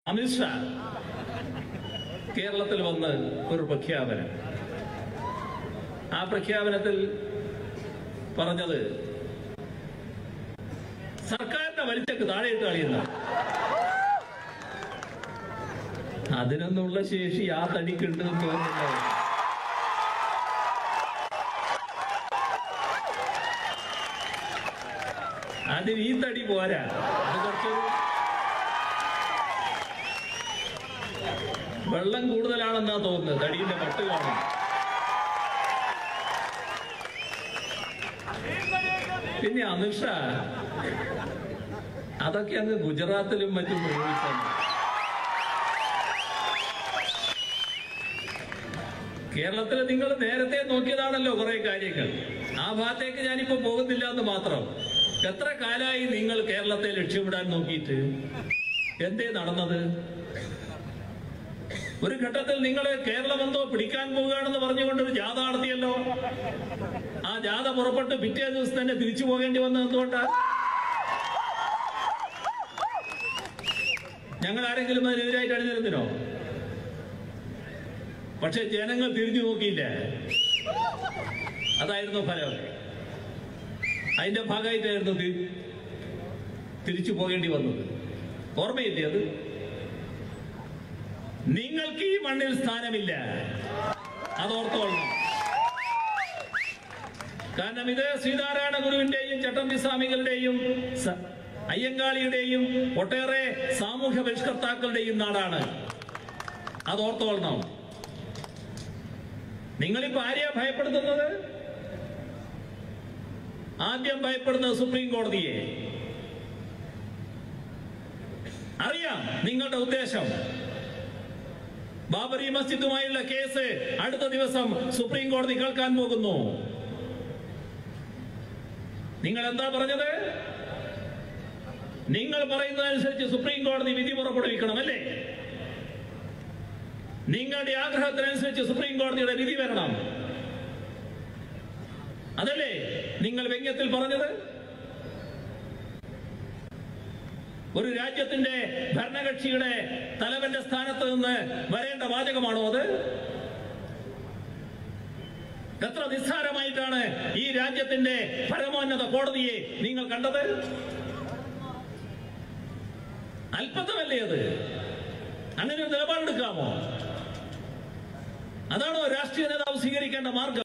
അമിത്ഷാ കേരളത്തിൽ വന്ന് ഒരു പ്രഖ്യാപനം. ആ പ്രഖ്യാപനത്തിൽ പറഞ്ഞത് സർക്കാരിന്റെ വലിച്ചക്ക് താഴെയിട്ട് കളിയുന്ന അതിനൊന്നുള്ള ശേഷി ആ തടിക്കുണ്ട് എന്ന് തോന്നുന്നില്ല. അതിന് ഈ തടി പോരാ, അത് കുറച്ച് വെള്ളം കൂടുതലാണെന്നാ തോന്നുന്നത്. തടിയുടെ മട്ട് കാണും. പിന്നെ അമിത്ഷാ അതൊക്കെ അങ്ങ് ഗുജറാത്തിലും മറ്റും പ്രയോഗിച്ചാണ്. കേരളത്തിൽ നിങ്ങൾ നേരത്തെ നോക്കിയതാണല്ലോ കുറെ കാര്യങ്ങൾ. ആ ഭാഗത്തേക്ക് ഞാനിപ്പോ പോകുന്നില്ല എന്ന് മാത്രം. എത്ര കാലമായി നിങ്ങൾ കേരളത്തെ ലക്ഷ്യമിടാൻ നോക്കിയിട്ട്? എന്തേ നടന്നത്? ഒരു ഘട്ടത്തിൽ നിങ്ങൾ കേരളം എന്തോ പിടിക്കാൻ പോവുകയാണെന്ന് പറഞ്ഞുകൊണ്ടൊരു ജാഥ നടത്തിയല്ലോ. ആ ജാഥ പുറപ്പെട്ട് പിറ്റേ ദിവസം തന്നെ തിരിച്ചു പോകേണ്ടി വന്നത് എന്തുകൊണ്ടാണ്? ഞങ്ങൾ ആരെങ്കിലും അതിനെതിരായിട്ട് അണിനിരുന്നിനോ? പക്ഷെ ജനങ്ങൾ തിരിഞ്ഞു നോക്കിയില്ല. അതായിരുന്നു ഫലം. അതിന്റെ ഭാഗമായിട്ടായിരുന്നു തിരിച്ചു പോകേണ്ടി വന്നത്. ഓർമ്മയില്ലേ അത്? നിങ്ങൾക്ക് ഈ മണ്ണിൽ സ്ഥാനമില്ല, അതോർത്തോളണം. കാരണം ഇത് ശ്രീനാരായണ ഗുരുവിന്റെയും ചട്ടമ്പി സ്വാമികളുടെയും അയ്യങ്കാളിയുടെയും ഒട്ടേറെ സാമൂഹ്യ പരിഷ്കർത്താക്കളുടെയും നാടാണ്. അതോർത്തോളണം. നിങ്ങളിപ്പോ ആരെയാ ഭയപ്പെടുത്തുന്നത്? ആദ്യം ഭയപ്പെടുന്നത് സുപ്രീം കോടതിയെ. അറിയാം നിങ്ങളുടെ ഉദ്ദേശം. ബാബറി മസ്ജിദുമായുള്ള കേസ് അടുത്ത ദിവസം സുപ്രീം കോടതി കേൾക്കാൻ പോകുന്നു. നിങ്ങൾ എന്താ പറഞ്ഞത്? നിങ്ങൾ പറയുന്നതനുസരിച്ച് സുപ്രീം കോടതി വിധി പുറപ്പെടുവിക്കണം, അല്ലേ? നിങ്ങളുടെ ആഗ്രഹത്തിനനുസരിച്ച് സുപ്രീം കോടതിയുടെ വിധി വരണം, അതല്ലേ നിങ്ങൾ വ്യംഗ്യത്തിൽ പറഞ്ഞത്? ഒരു രാജ്യത്തിന്റെ ഭരണകക്ഷിയുടെ തലവന്റെ സ്ഥാനത്ത് നിന്ന് വരേണ്ട വാചകമാണോ അത്? എത്ര നിസ്സാരമായിട്ടാണ് ഈ രാജ്യത്തിന്റെ പരമോന്നത കോടതിയെ നിങ്ങൾ കണ്ടത്? അല്പത്തമല്ലേ അത്? അങ്ങനെ ഒരു നിലപാടെടുക്കാമോ? അതാണോ രാഷ്ട്രീയ നേതാവ് സ്വീകരിക്കേണ്ട മാർഗം?